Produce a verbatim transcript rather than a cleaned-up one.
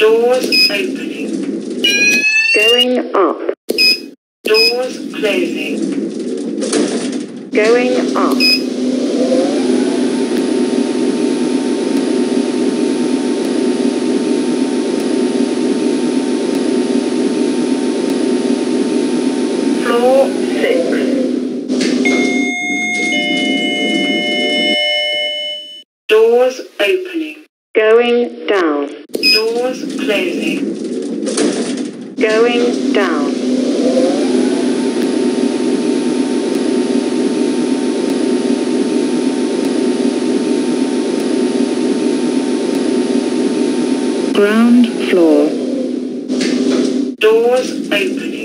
Doors opening. Going up. Doors closing. Going up. Floor six. Doors opening. Going down. Doors closing. Going down. Ground floor. Doors opening.